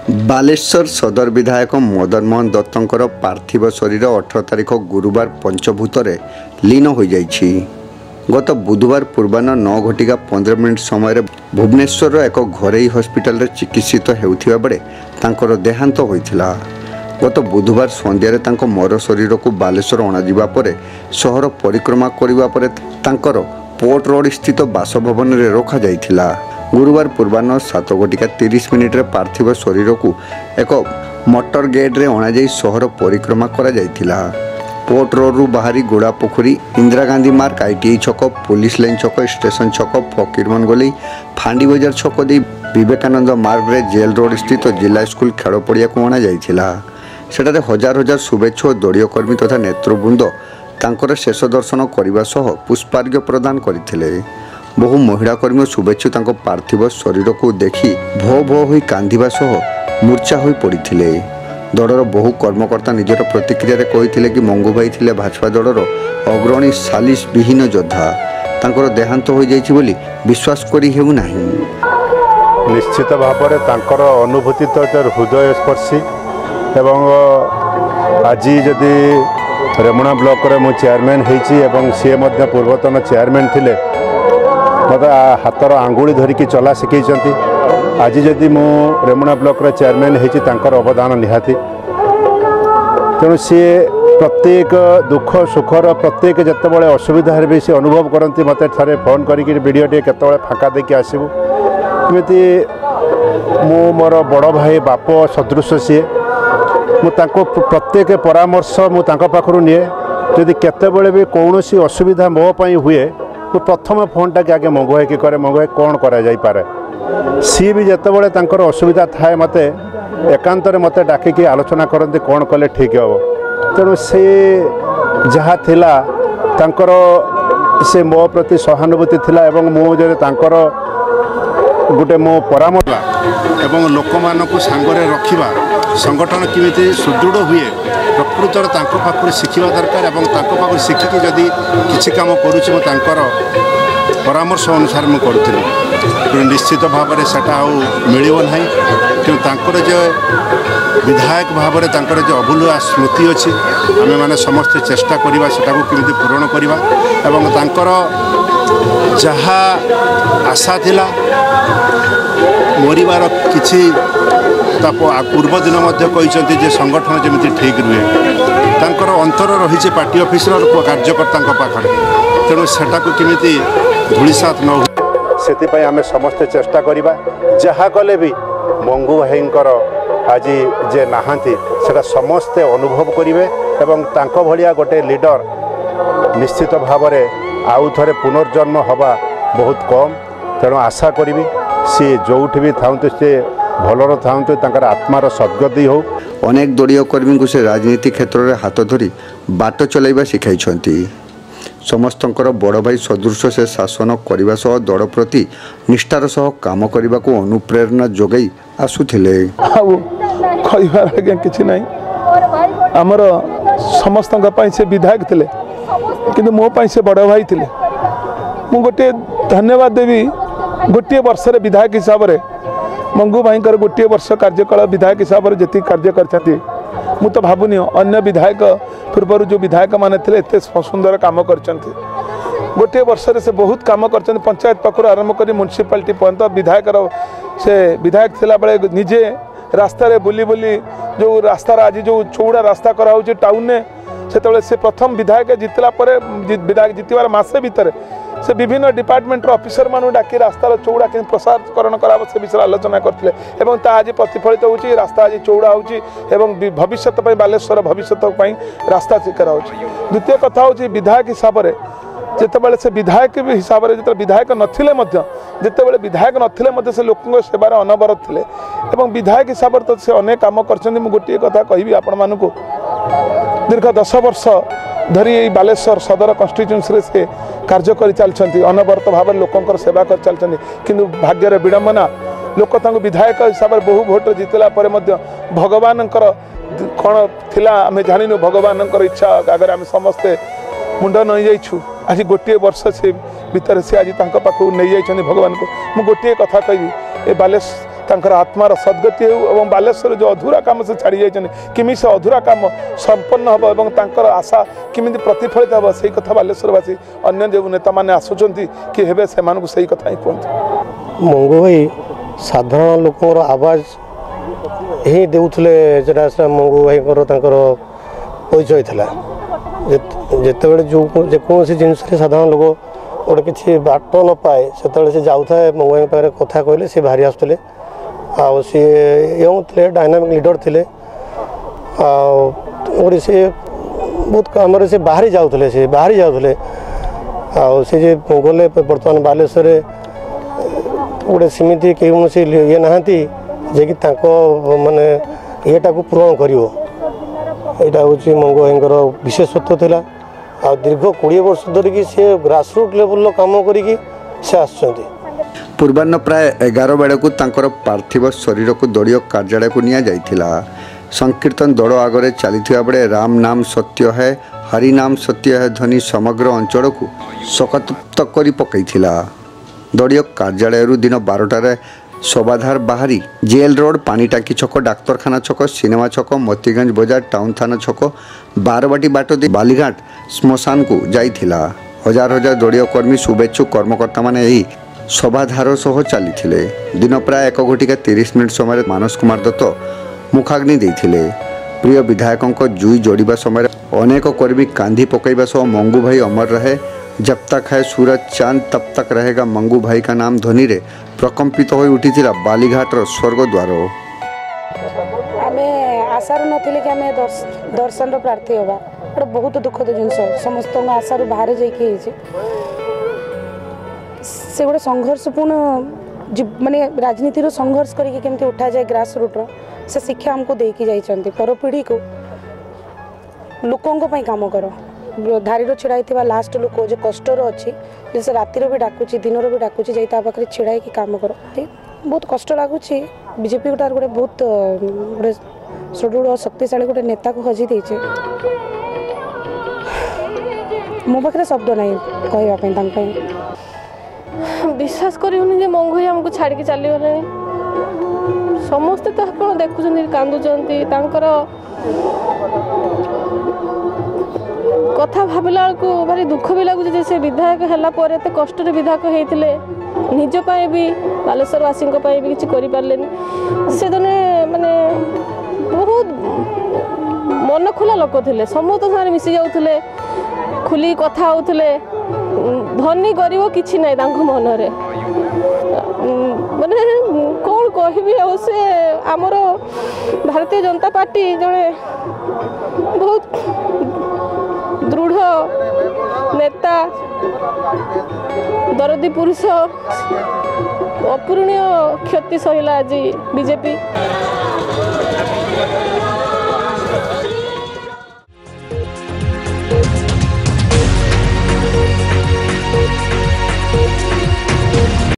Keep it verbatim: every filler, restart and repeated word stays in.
बालेश्वर सदर विधायक मदन मोहन दत्तंकर पार्थिव शरीर अठर तारिख गुरुवार पंचभूत लीन हो जाइछि। गत बुधवार पूर्वाह्न नौ घटिका पंद्रह मिनिट समय भुवनेश्वर एक घरोई हस्पिटाल चिकित्सित हेउथिबा बेले तांकर देहांत होइथिला। गत बुधवार संध्यारे तांको मर शरीर को बालेश्वर अणाजिबा परे सहर परिक्रमा करिबा परे तांकर पोर्ट रोड स्थित बासभवन रे रखा जाइथिला। गुरुवार पूर्वाह्न सात घटिका तीस मिनिट पार्थिव शरीर को एक मोटर गेट रे अणाई सहर परिक्रमा करा जाइथिला। पोर्ट रोड रु बाहरी गोड़ा पोखरी, इंदिरा गांधी मार्ग, आईटीआई छक, पुलिस लाइन छक, स्टेशन छक, फकीरमन गली, फांडी बजार छक दे विवेकानंद मार्ग रे जेल रोड स्थित जिला स्कूल खेल पड़िया को अणा जाइथिला। सेठारे हजार हजार शुभेच्छा दलीय कर्मी तथा नेतृवृंद तांकर शेष दर्शन करने सह पुष्पार्घ्य प्रदान करथिले। बहु महिला कर्मी शुभेच्छु तांको पार्थिव शरीर को देखि भो भो होई कांदिबा सह मूर्छा होई पड़िथिले। दलर बहु कर्मकर्ता निजर प्रतिक्रिया रे कहिथिले कि मंगू भाई थिले भाजपा दलर अग्रणी सालिस विहीन योद्धा। तांकर देहांत होई जाइछि बोली विश्वास करि हेउ नाही। निश्चित भाव में तांकर अनुभूति तो हृदय स्पर्शी एवं आज जदि रेमुणा ब्लॉक रे मु चेयरमैन होइछि एवं सी मध्य पूर्वतन चेयरमैन थिले मत हाथर आंगुली धरिकी चला शिखी। आज जदि मु रेमुणा ब्लॉक रे चेयरमैन होइछि तांकर अवदान निहाती। तेणु सी प्रत्येक दुख सुखर प्रत्येक जितेबाला असुविधा भी सी अनुभव करती मत थे फोन करके वीडियो टे केतबेले फाँका देकी आसबू एमती मु मोर बड़ भाई बाप सदृश सी मुझको प्रत्येक परामर्श मुझे निए जदि केतबेले भी कौन सी असुविधा मोपाई हुए मु प्रथम फोनटा के आगे मंगुए कि करे मंगुए कौन करा जाई पारे। सी भी जितेबाला तांकर असुविधा थाए मते एकांत मते डाकिकी आलोचना करते कौन कले ठीक हे। तेणु से जहाँ थिला तांकर से मो प्रति सहानुभूति थिला एवं मो जे तांकर गोटे मो परामर्श एवं लोक मानकु सांगरे रखिबा संगठन किमिति सुदृढ़ हुए प्रकृतर तांको पाखु शिखिबा दरकार एवं तांको पाखु शिखिकी जदि किछि काम करूछि मो तांकर परामर्श अनुसार मु करूथिली। तेणु निश्चित भाव में सेटा आउ मिलिबो नाही। तेणु तांकर जे विधायक भाव में तांकर जो अभूलुआ स्मृति अच्छी आम मैंने समस्ते चेष्टा करवा सेटा केमिति पूरण करवा एवं तांकर जहा आशा थिला मरिबार किछि पूर्व दिन कहते संगठन जमी ठीक रुहे तांकर अंतर रही पार्टी ऑफिसर कार्यकर्ता पाखे। तेणु सेटा केमिति धूलिसात न से आम समस्ते चेष्टा करवा जहाँ कले भी मंगू भाईंकर आज जे नहांती सेटा समस्ते अनुभव करेंगे एवं तांको भलिया गोटे लीडर निश्चित भाव में आउ थे पुनर्जन्म हवा बहुत कम। तेणु आशा करी सी जोठी भी था सी भलर था तांकर आत्मार सद्गति हो। अनेक दलीय कर्मी को से राजनीति क्षेत्र में हाथ धरी बाट चलाइबा शिखाइछंती। समस्तंकर बड़ भाई सदृश से शासन करने सह दल प्रति निष्ठार सह काम करने को अनुप्रेरणा जोगाई आसुथिले। कहबार आज्ञा किछि नाही। आमर समस्तंका पई से विधायक थिले किंतु मो पई से बड़ भाई थिले। मु गोटे धन्यवाद देवी गोटे वर्ष रे विधायक हिसाब रे मंगू भाई गोटे वर्ष कार्यकाल विधायक हिसाब से जी कार्य कर मु तो भावुनी अन्य विधायक पूर्व जो विधायक माने थे एत सुंदर काम कर गोटे वर्ष से बहुत काम कर पंचायत पाखर आरंभ कर म्युनिसिपालिटी पर्यंत विधायक से विधायक थिला बेले निजे रास्ता रे बुली बुली जो रास्ता आज जो चौड़ा रास्ता कराऊँ टाउन में से से प्रथम विधायक जितला विधायक जितवार मसे भितर से विभिन्न डिपार्टमेंट ऑफिसर मानु डाकी रास्तार चौड़ा कि प्रसारण करा से विषय आलोचना करते आज प्रतिफलित होची रास्ता आज चौड़ा होची एवं भविष्य बालेश्वर भविष्य रास्ता करा। द्वितीय कथा होची विधायक हिसाब से जितेबाला से विधायक हिसाब से जो विधायक नथिले जितेबाला विधायक नथिले से लोकों सेवार अनवरत थे एवं विधायक हिसाब से तो से अनेक काम कर गोटे कथा कहि आपण मानकु दीर्घ दस वर्ष धरी बालेश्वर सदर कन्स्टिट्यूएंसी से कार्य कर चलती अनवरत भाव लोकंर सेवा कर चलती किंतु भाग्यर विडंबना लोक विधायक हिसाब से बहु भोट जितला भगवान कौन थिला आम जानु भगवान इच्छा आगे आम समस्ते मुंड नई जाइछु। आज गोटे वर्ष से भितर से आज पाखु नहीं जाइछन्ति भगवान को। मु गोटे कथा कहि ए बालेश्वर तांकर आत्मार सद्गति हो बालेश्वर जो अधूरा काम से छाड़ी जाइछन किमि से अधूरा काम संपन्न हम और तांकर आशा किमि प्रतिफलित हम से कथा बालेश्वरवासी अन्य जो नेता मैंने आसुचंती कि हेबे से मानकु सही कथा ही कहते। मंगू भाई साधारण लोकर आवाज ही देउथले जेटा से मंगू भाई परिचय था जिते बड़े जो जेकोसी जिनस साधारण लोक गोटे किसी बाट न पाए से जाऊ था मंगू भाई पाखे कथा कहले सी बाहरी आसुले आ सी यंग थे डायनामिक लीडर थे और से बहुत कम से बाहरी जाऊे से बाहरी जाऊे आसे गले बर्तमान बालेश्वर गोटे सेमती कौन ये नहांती जे कि माने येटा को पूरण करिवो एटा होची मंगू भाईंकर विशेषत्व थिला आ दीर्घ बीस वर्ष धरिकी से ग्रासरूट लेवल काम करिकी से आसचंती। पूर्वाह्न प्राय एगार बेड़े को तांकर पार्थिव शरीर को दलीय कार्यालय को निया जाइथिला। संकीर्तन दल आगरे चली बेड़े राम नाम सत्य है हरि नाम सत्य है ध्वनि समग्र अंचल को सकतप्त करी पकईथिला। दलीय कार्यालय दिन बारटार शोभाधार बाहरी जेल रोड पानीटाकी छक डाक्तरखाना छक सिनेमा छक मोतीगंज बजार टाउन थाना छक बारबाटी बाट दे बालीघाट श्मशान को जाइथिला। हजार हजार दलीय कर्मी शुभेच्छु कर्मकर्ता माने यही शोभाधार सह चली दिन प्राय एक घटिका तीस मिनिट समय मानस कुमार दत्त मुखाग्नि देइथिले। प्रिय विधायकों जुई जोड़िबा समय अनेक कर्मी कांधी पकईबा सह मंगू भाई अमर रहे जब तक है सूरज चांद तब तक रहेगा मंगू भाई का नाम ध्वनि रे प्रकंपित हो उठी बालीघाटर स्वर्गद्वार। आमे आशार नथिले कि आमे दर्शन प्रार्थी होबा गोटे बहुत दुखद जिनस समस्त आशार बाहर जाइए से गोटे संघर्षपूर्ण माने राजनीतिर संघर्ष करके केमती उठा जाए ग्रास रूट्र से शिक्षा हमको देकी जाइछन्ति पर पीढ़ी को लोकों काम कर धारीर छिड़ा लास्ट लोक जो कष्टर अच्छी से रातिर भी डाकुची दिन भी डाकुची जाई पाखे छिड़ा कि काम कर बहुत कष्ट लगुच बीजेपी गोटार गोटे बहुत गोटे सुदृढ़ शक्तिशाली गोटे नेता को हजि देचे मो पाखे शब्द ना कहवाई विश्वास कर मंगू भाई आमको छाड़ी चली गले समस्ते तो आप देखुं कांदुंट कथा भाविला को भारी दुख भी लगुच से विधायक है एत कष्ट विधायक होते निजपाई भी बालेश्वरवासी भी किसी करें से जने माने बहुत मन खोला लोक थे समस्त सारे मिसी जाऊे खुली कथा होते धनी गरीब किसी ना मन माने कौन कह से आमर भारतीय जनता पार्टी जड़े बहुत दृढ़ नेता दरदी पुरुष अपूरणीय क्षति सहला आज बीजेपी।